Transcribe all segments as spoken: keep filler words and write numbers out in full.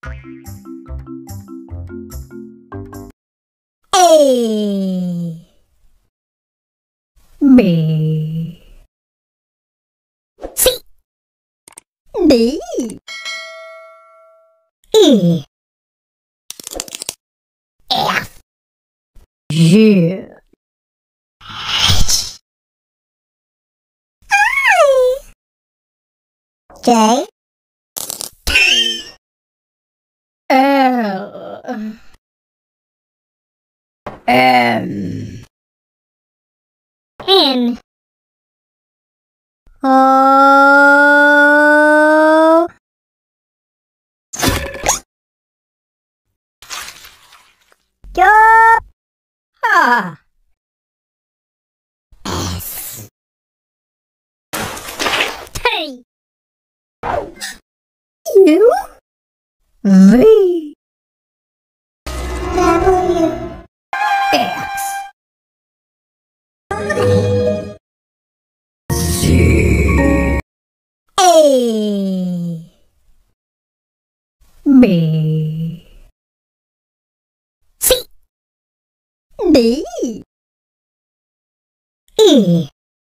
A B C D E F G H I J K L M N O Q R S T U V W X Z A B C D E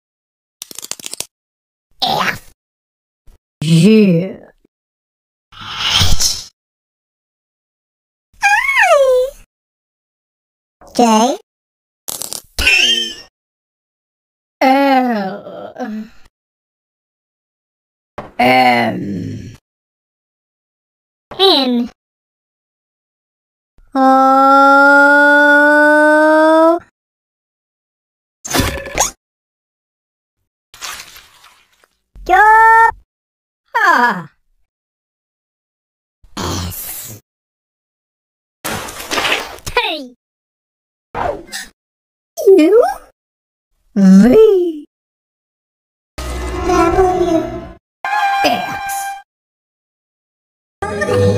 F G H I J K L M N O Q R S T U V W X